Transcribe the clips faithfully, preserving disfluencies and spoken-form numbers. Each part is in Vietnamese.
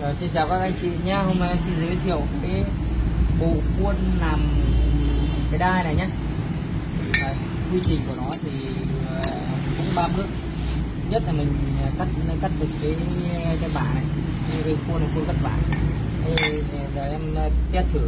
Rồi, xin chào các anh chị nhé. Hôm nay em xin giới thiệu cái bộ khuôn làm cái đai này nhé. Đấy, quy trình của nó thì cũng ba bước. Nhất là mình cắt cắt được cái cái bả này, cái khuôn này khuôn cắt bả. Đây giờ em test thử.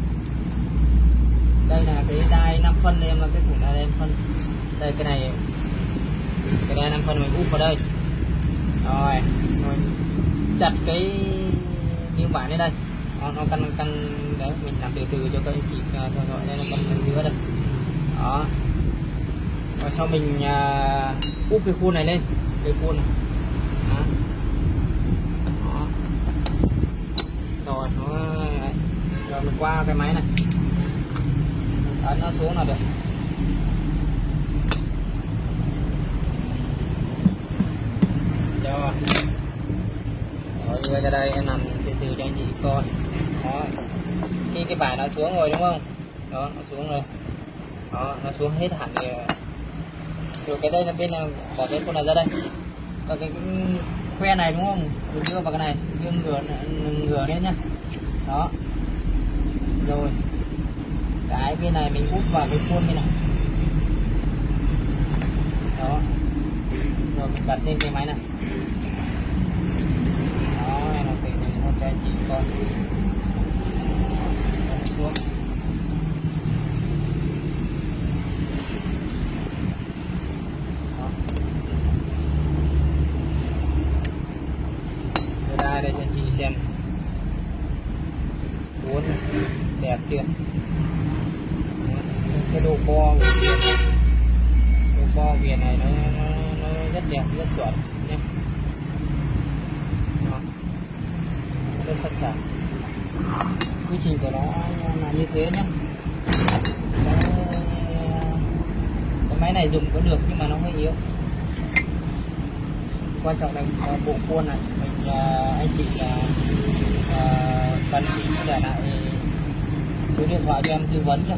Đây là cái đai năm phân, em là cái thủng đai em phân. Đây cái này cái đai năm phân mình úp vào đây. Rồi, rồi đặt cái miếng vải lên đây, nó, nó căn căn đấy, mình làm từ từ cho các anh chị theo dõi. Đây là căn giữa đây đó. Rồi sau mình uh, úp cái khuôn này lên, cái khuôn này đó. Đó. Rồi nó đấy. Rồi mình qua cái máy này, ấn nó xuống là được. Rồi rồi đưa ra đây em làm từ từ cho anh chị coi. Đó, khi cái bài nó xuống rồi đúng không, đó nó xuống rồi, đó nó xuống hết hẳn rồi. Rồi cái đây là bên nào bỏ cái con này ra đây, còn cái, cái khoe này đúng không, mình đưa vào cái này, đưa ngửa ngửa lên nhá. Đó rồi cái bên này mình úp vào cái khuôn bên này. Đó rồi mình đặt lên cái máy này. Đó em là mình một cho anh chị coi xuống. Đó. Đây đây, đây cho anh chị xem cuốn đẹp chưa, cái độ bo của viền này, độ bo viền này nó, nó, nó rất đẹp, rất chuẩn nhé. Đó. Rất sẵn sàng. Quy trình của nó là như thế nhé. Cái, cái máy này dùng có được nhưng mà nó hơi yếu. Quan trọng là bộ khuôn này mình anh chị là uh, cần gì để lại số điện thoại cho em tư vấn cho.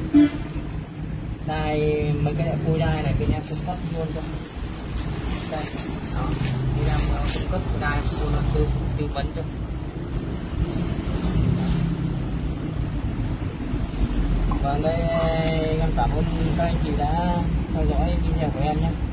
Đai mấy cái phôi đai này bên em cung cấp luôn cho. Đây đó, bên em cung cấp đai luôn là tư tư vấn cho. Vâng, đây em cảm ơn các anh chị đã theo dõi video của em nhé.